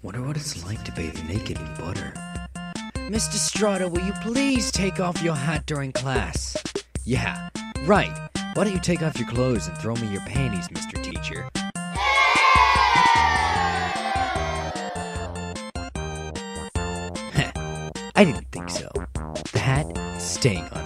Wonder what it's like to bathe naked in butter. Mr. Strata, will you please take off your hat during class? Yeah, right. Why don't you take off your clothes and throw me your panties, Mr. Teacher? Heh, I didn't think so. The hat is staying on.